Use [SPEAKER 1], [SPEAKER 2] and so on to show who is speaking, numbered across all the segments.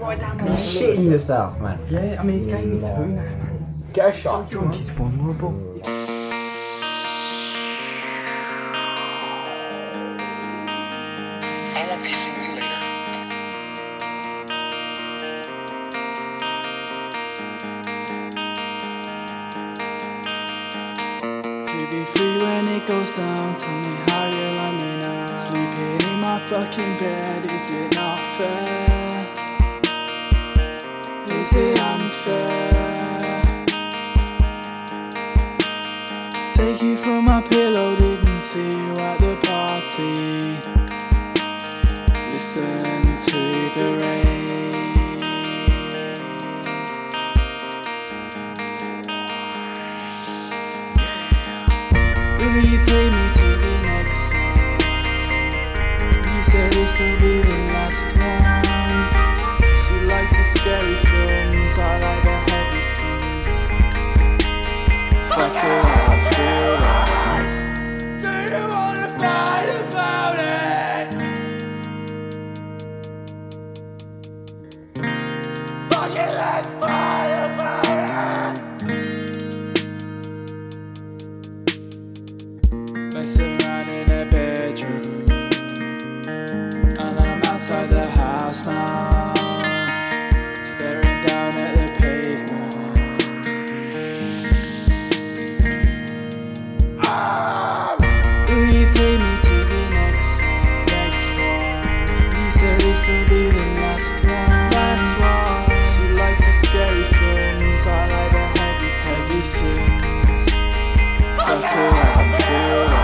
[SPEAKER 1] right down my
[SPEAKER 2] You're shitting yourself, man.
[SPEAKER 1] Yeah, I mean, he's gave me 2 now, man.
[SPEAKER 2] Get a shot.
[SPEAKER 1] So drunk, he's vulnerable.
[SPEAKER 3] I won't be seeing you later.
[SPEAKER 4] To be free when it goes down, tell me how you love me now. Sleeping in my fucking bed, is it not fair? Is it unfair? Take you from my pillow, didn't see you at the party. Listen to the rain. Will you take me to the next one? You said this will be the last one. She likes the scary films, I like the heavy scenes. Fuck it, I feel right. Do you wanna fight about it? Fuck it, let's fight about it. Mess around in a bedroom, and I'm outside the house now, staring down at the pavement. Will you take me to the next one? You said this will be the last one. She likes the scary films, I like the heavy scenes. Fuck it, I can feel it.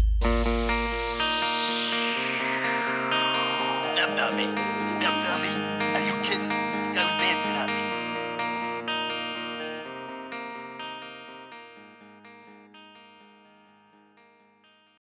[SPEAKER 3] Step dummy.